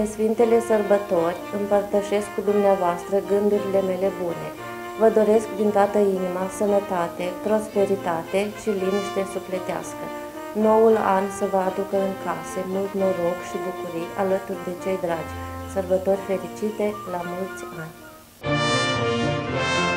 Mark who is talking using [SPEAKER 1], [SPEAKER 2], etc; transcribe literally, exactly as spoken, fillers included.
[SPEAKER 1] de Sfintele Sărbători împărtășesc cu dumneavoastră gândurile mele bune. Vă doresc din toată inima sănătate, prosperitate și liniște sufletească. Noul an să vă aducă în case mult noroc și bucurii alături de cei dragi. Sărbători fericite, la mulți ani!